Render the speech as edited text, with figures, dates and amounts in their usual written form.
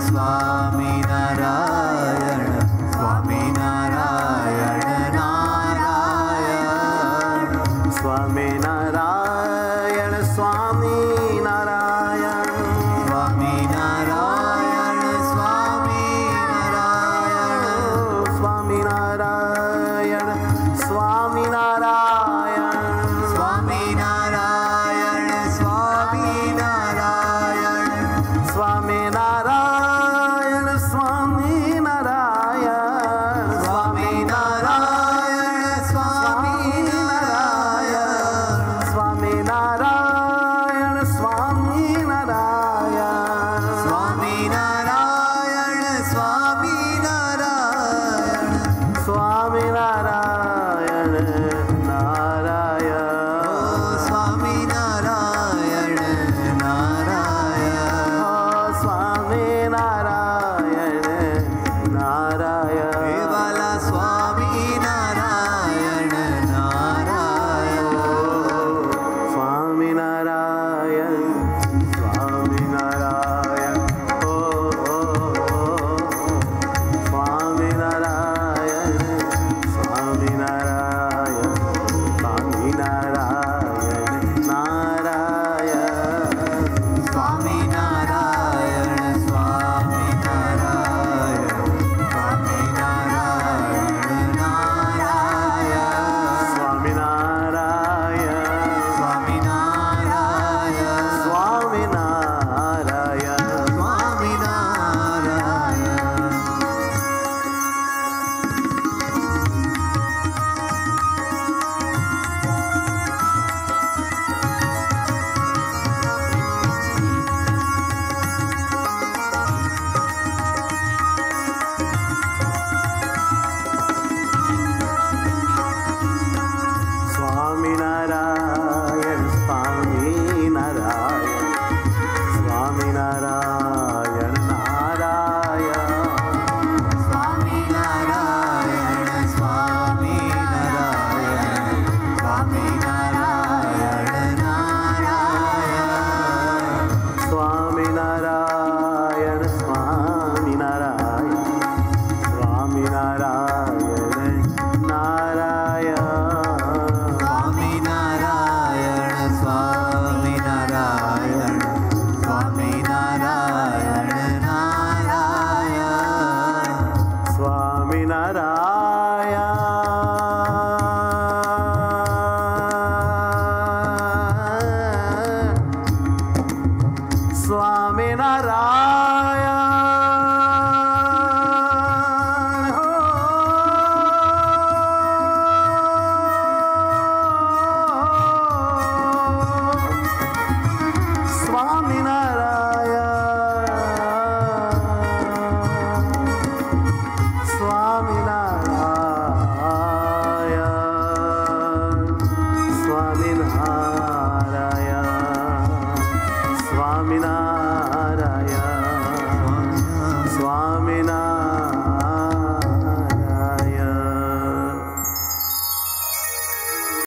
Swami Narayan Swami Narayan Narayan Swami Narayan Swami Narayan Swami Narayan Swami Narayan Swami Narayan Swami Narayan Swami Narayan Swami Narayan Swami Narayan Swami Narayan Swami Narayan Swami Narayan Swami Narayan Swami Narayan Swami Narayan Swami Narayan Swami Narayan Narayan Swami Narayan Narayan Swami Narayan Narayan Kewla Swami Narayan Narayan Swami Narayan Swami Narayan Swami Narayan Swami Narayan Swami Narayan Narayan Swami Narayan Swami Narayan Swami Narayan Narayan Swami Narayan Swami Narayan Swami Narayan Swami Narayan Swami Narayan Swami Narayan Swami Narayan Narayan Swami Narayan Swami Narayan Swami Narayan Narayan Swami Narayan Swami Narayan Swami Narayan Narayan Swami Narayan Swami Narayan Swami Narayan Narayan Swami Narayan Swami Narayan Swami Narayan Swami Narayan